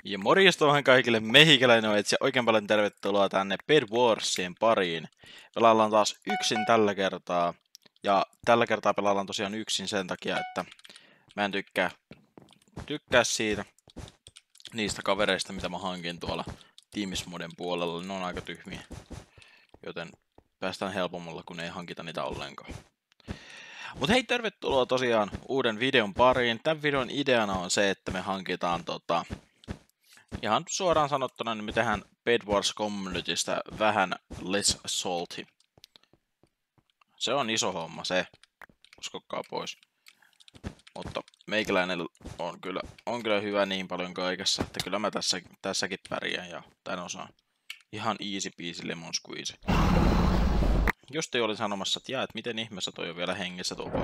Ja morjesta vähän kaikille, mehikäläinen on etsi oikein paljon tervetuloa tänne Bed Warsien pariin. Pelaillaan taas yksin tällä kertaa. Ja tällä kertaa pelaillaan tosiaan yksin sen takia, että mä en tykkää siitä niistä kavereista, mitä mä hankin tuolla tiimismoden puolella. Ne on aika tyhmiä, joten päästään helpommalla, kun ei hankita niitä ollenkaan. Mut hei, tervetuloa tosiaan uuden videon pariin. Tämän videon ideana on se, että me hankitaan ihan suoraan sanottuna, niin me tehdään Bed Wars Communitystä vähän less salty. Se on iso homma se, uskokaa pois. Mutta meikäläinen on kyllä hyvä niin paljon kaikessa, että kyllä mä tässäkin pärjään ja tän osaan. Ihan easy peasy lemon squeeze. Just olin sanomassa, että miten ihmeessä toi on vielä hengessä tuo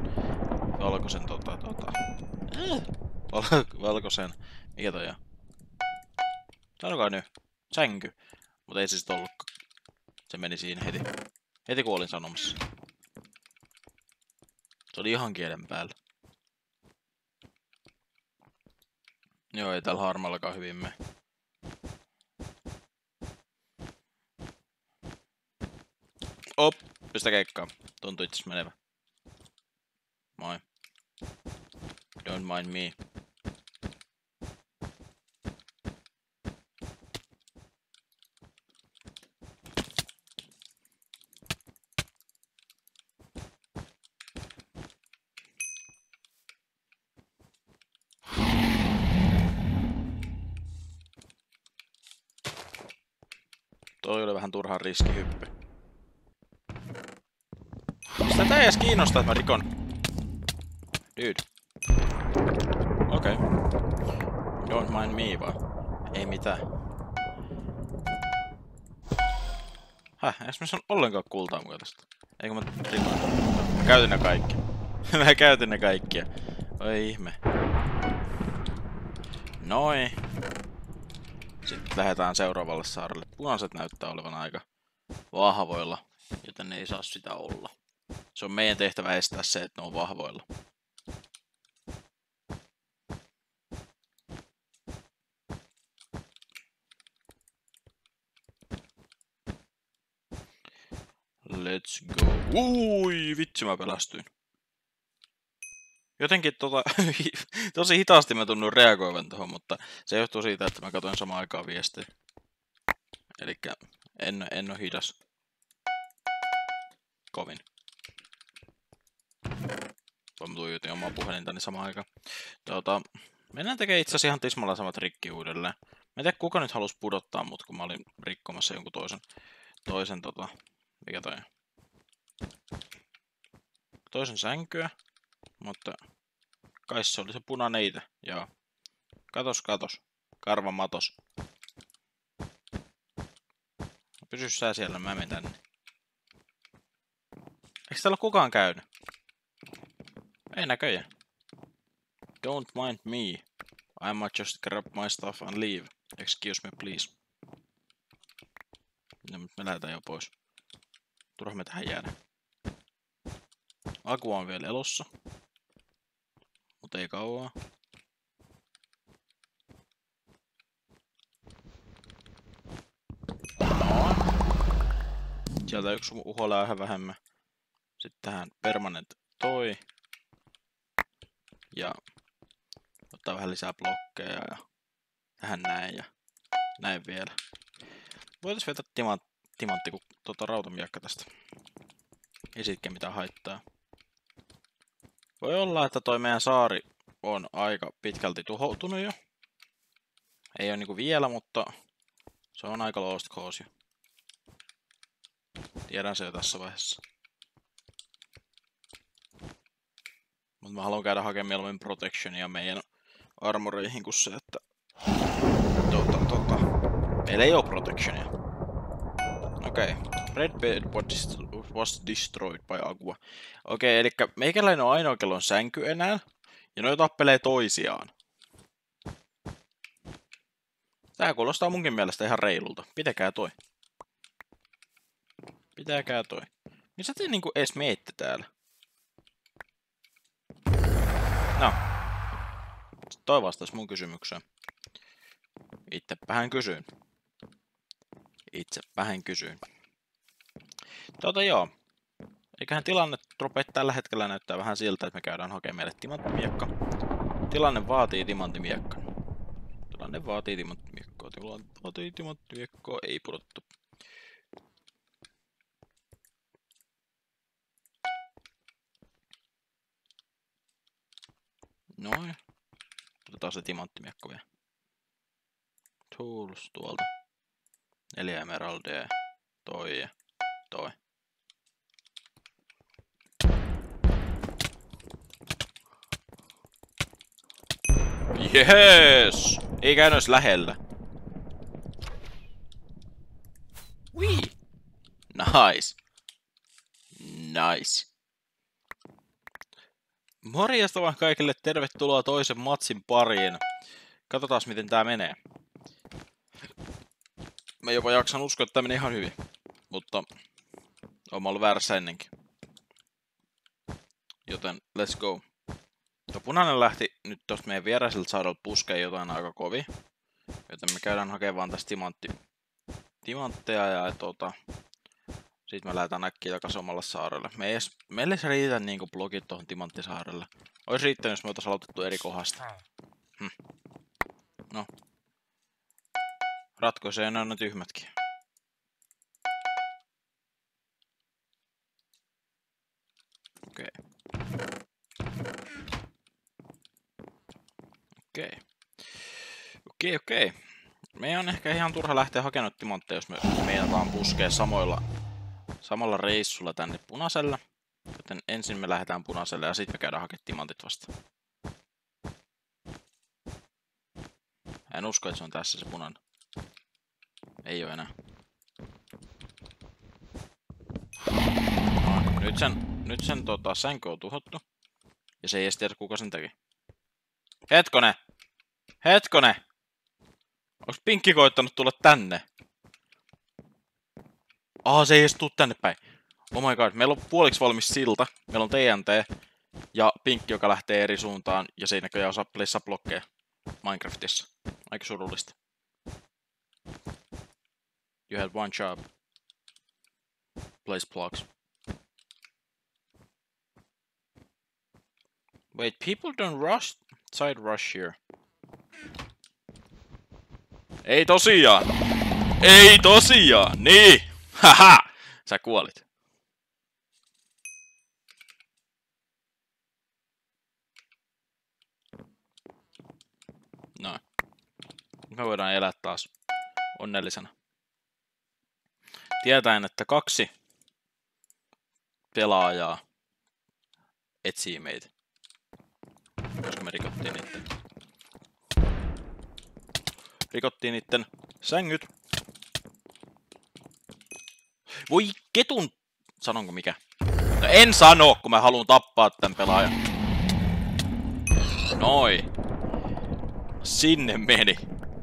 valkoisen, mikä toi on? Sanokaa nyt, sänky. Mutta ei se sit ollutkaan. Se meni siinä heti kun olin sanomassa. Se oli ihan kielen päällä. Joo, ei täällä harmallakaan hyvin mene. Op, pistä keikkaa. Tuntuu itse menevä. Moi. Don't mind me. Toi oli vähän turhaan riskihyppy. Sitä ei edes kiinnostaa, että mä rikon. Dude. Okei. Don't mind me vaan. Ei mitään. Eiks mä saan ollenkaan kultaa mukaan tästä? Eikö mä rikon? Mä käytin ne kaikki. Mä käytin ne kaikkia. Oi ihme. Noin. Sitten lähdetään seuraavalle saarelle. Punaiset näyttää olevan aika vahvoilla, joten ne ei saa sitä olla. Se on meidän tehtävä estää se, että ne on vahvoilla. Let's go. Ui, vitsi mä pelästyin. Jotenkin tosi hitaasti mä tunnun reagoivan tuohon, mutta se johtuu siitä, että mä katsoin samaan aikaan viestejä. Elikkä en oo hidas. Kovin. Mä tuijotin omaa puhelintani samaan aikaan. Mennään tekemään itse asiassa ihan tismalla samat rikki uudelleen. Mä en tiedä kuka nyt halusi pudottaa mut, kun mä olin rikkomassa jonkun mikä toi? Toisen sänkyä. Mutta kai se oli se punainen itse, joo. Katos. Karvan matos. Pysy sä siellä, mä menen tänne. Eikö täällä ole kukaan käynyt? Ei näköjään. Don't mind me. I might just grab my stuff and leave. Excuse me, please. No, me lähdetään jo pois. Turha me tähän jäädä. Aku on vielä elossa. Mutta ei kauaa. No. Sieltä yksi uholla ihan vähemmän. Sitten tähän permanent toi. Ja ottaa vähän lisää blokkeja ja tähän näin ja näin vielä. Voitais vetää timantti kun rautamiekka tästä. Ei siitäkään mitään haittaa. Voi olla, että toi meidän saari on aika pitkälti tuhoutunut jo. Ei oo niinku vielä, mutta se on aika lost cause jo. Tiedän se jo tässä vaiheessa. Mutta mä haluan käydä hakemaan mieluummin protectionia meidän armoreihin kuin se, että meillä ei oo protectionia. Okei. Red bed was destroyed by Agua. Okei, eli meikäläinen on ainoa, kello on sänky enää. Ja noi tappelee toisiaan. Tää kuulostaa munkin mielestä ihan reilulta. Pitäkää toi. Missä te niinku ees meette täällä? No. Toi vastas mun kysymykseen. Itsepähän kysyin. Joo. Eiköhän tilanne rupea tällä hetkellä näyttää vähän siltä, että me käydään hakemaan meille timanttimiekka. Tilanne vaatii timanttimiekkaa. Ei pudottu. Noin. Otetaan se timanttimiekko vielä. Tools tuolta. 4 emeraldia. Toi ja toi. Jees! Ei käynyt lähellä. Wii! Nice. Morjesta vaan kaikille, tervetuloa toisen matsin pariin. Katsotaan miten tää menee. Mä jopa jaksan uskoa, että tää meni ihan hyvin. Mutta oon ollut väärässä ennenkin. Joten let's go. Tuo punainen lähti nyt tosta meidän viereiseltä saadolta puskeen jotain aika kovin. Joten me käydään hakemaan tästä timantteja ja sit me lähdetään äkkiä takaisin omalle saarelle. Meille se riitä niinku blogit tohon timanttisaarelle. Ois riittänyt, jos me oltais aloitettu eri kohdasta. No. Ratkoisee enää ne tyhmätkin. Okei. Meidän on ehkä ihan turha lähteä hakemaan timantteja, jos me meinataan puskea samalla reissulla tänne punaiselle. Joten ensin me lähdetään punaiselle ja sitten me käydään hakemaan timantit vasta. En usko, että se on tässä se punainen. Ei oo enää. Nyt sen sänky on tuhottu. Ja se ei edes tiedä kuka sen teki. Hetkone! Onks Pinkki koittanut tulla tänne? Se ei edes tuu tänne päin. Oh my god, meillä on puoliksi valmis silta. Meillä on TNT. Ja Pinkki, joka lähtee eri suuntaan. Ja se ei näköjään osaa pleissä blokkeja Minecraftissa. Aika surullista. You had one job. Place blocks. Wait, people don't side rush here. Ei tosiaan! Niin! Haha! Sä kuolit. No. Me voidaan elää taas onnellisena. Tietäen, että 2 pelaajaa etsii meitä. Koska me rikottiin niitten sängyt. Voi ketun! Sanonko mikä? No en sano, kun mä haluun tappaa tän pelaajan. Noi. Sinne meni.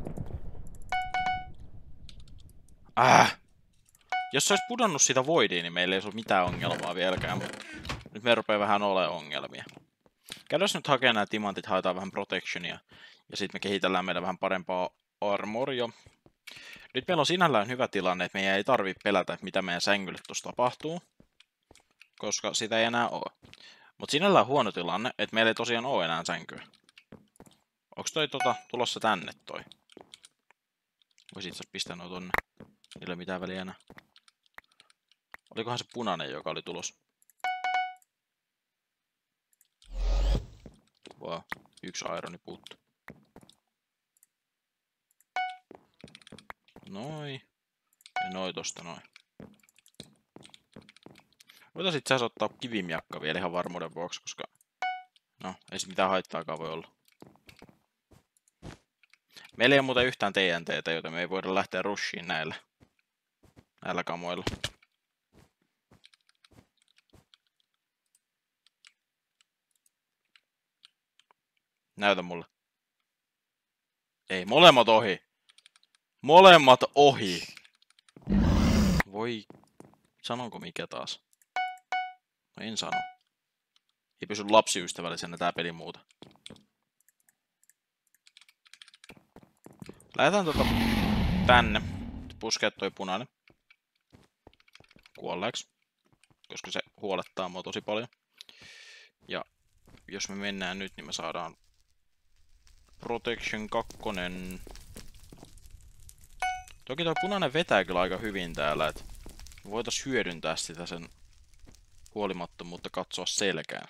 Jos se olisi pudonnut sitä voidiin, niin meillä ei olisi mitään ongelmaa vieläkään, mutta nyt me rupeaa vähän olemaan ongelmia. Käydään nyt hakemaan nämä timantit, haetaan vähän protectionia. Ja sitten me kehitellään meidän vähän parempaa armoria. Nyt meillä on sinällään hyvä tilanne, että meidän ei tarvitse pelätä, mitä meidän sängylle tuossa tapahtuu. Koska sitä ei enää ole. Mutta sinällään huono tilanne, että meillä ei tosiaan ole enää sänkyä. Onks toi tulossa tänne toi? Voisi itse asiassa pistää noin tonne. Niillä ei ole mitään väliä enää. Olikohan se punainen, joka oli tulos? Wow, 1 ironi puuttu. Noi. Ja noi tosta noin. Voitais itse asiassa ottaa kivimiakka vielä ihan varmuuden vuoksi, koska... No, ei se mitään haittaakaan voi olla. Meillä ei ole muuten yhtään TNTtä, joten me ei voida lähteä rushiin näillä kamoilla. Näytä mulle. Ei, molemmat ohi. Molemmat ohi. Voi... Sanonko mikä taas? No en sano. Ei pysy lapsiystävällisenä tää peli muuta. Lähetään tänne. Puskea toi punainen. Kuolleeksi. Koska se huolettaa mua tosi paljon. Ja jos me mennään nyt, niin me saadaan Protection 2. Toki tuo punainen vetää kyllä aika hyvin täällä, että voitais hyödyntää sitä sen huolimattomuutta katsoa selkään.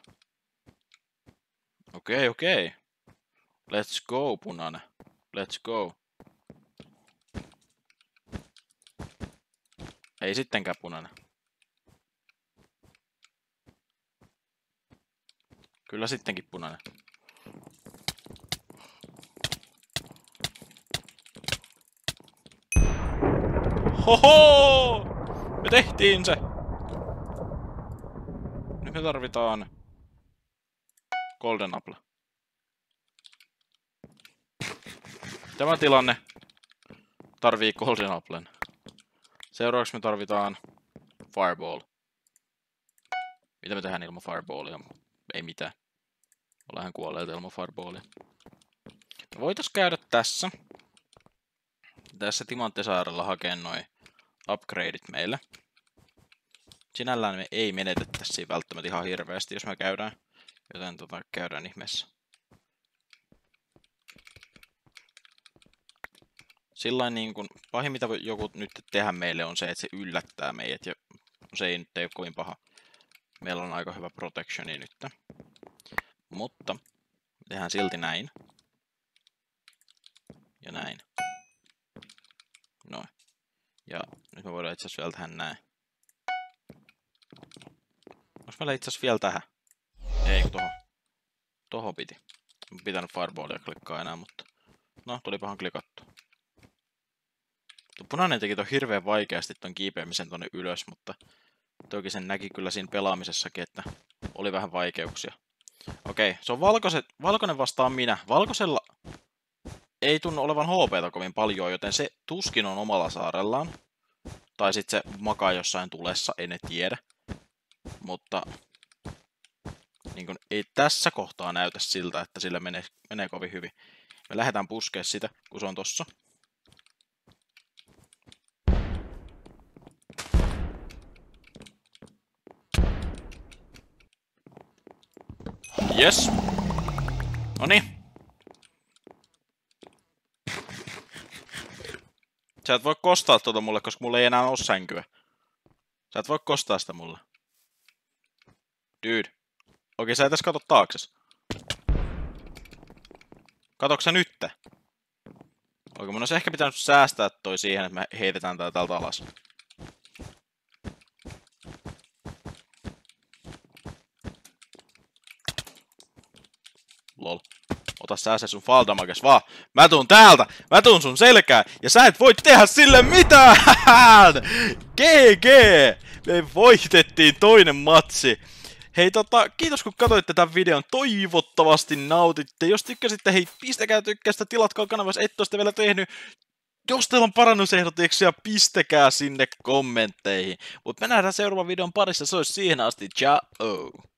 Okei. Let's go, punainen. Let's go. Ei sittenkään punainen. Kyllä sittenkin punainen. Hoho! Me tehtiin se! Nyt me tarvitaan Golden Apple. Tämä tilanne tarvii Golden Applen. Seuraavaksi me tarvitaan Fireball. Mitä me tehdään ilman Fireballia? Ei mitään. Ollaan kuolleita ilman Fireballia. Me voitais käydä tässä. Tässä Timanttisaarella hakee noin upgradeit meille. Sinällään me ei menetettäisi siinä välttämättä ihan hirveästi, jos me käydään. Joten käydään ihmeessä. Sillain niin kuin pahin mitä voi joku nyt tehdä meille on se, että se yllättää meidät. Ja se ei nyt ole kovin paha. Meillä on aika hyvä protectioni nyt. Mutta tehdään silti näin. Ja näin. Noin. Ja nyt me voidaan itse asiassa vielä tehdä näin. Onko meillä itse asiassa vielä tähän? Ei, kun tohon piti. En pitänyt Fireballia klikkaa enää, mutta no, tulipahan klikattu. Tuo punainen teki ton hirveän vaikeasti ton kiipeämisen tonne ylös, mutta toki sen näki kyllä siinä pelaamisessakin, että oli vähän vaikeuksia. Okei, se on valkoinen vastaan minä. Valkoisella ei tunnu olevan HP:ta kovin paljon, joten se tuskin on omalla saarellaan. Tai sitten se makaa jossain tulessa, en tiedä. Mutta niin kun, ei tässä kohtaa näytä siltä, että sillä menee kovin hyvin. Me lähdetään puskea sitä, kun se on tossa. Yes. Noniin. Sä et voi kostaa tuota mulle, koska mulla ei enää oo sänkyä. Sä et voi kostaa sitä mulle. Dude. Okei, sä et edes kato taakses. Katoksa sä nytte? Okei, mun olisi ehkä pitänyt säästää toi siihen, että me heitetään tää täältä alas. Lol. Ota sä se sun fall damages vaan. Mä tuun täältä. Mä tuun sun selkään. Ja sä et voi tehdä sille mitään. GG. Me voitettiin toinen matsi. Hei kiitos kun katsoitte tämän videon. Toivottavasti nautitte. Jos tykkäsitte, hei pistäkää tykkästä. Tilatkaa kanava, jos et oo sitä vielä tehnyt. Jos teillä on parannusehdotuksia, pistäkää sinne kommentteihin. Mut me nähdään seuraavan videon parissa. Se olisi siihen asti. Ciao.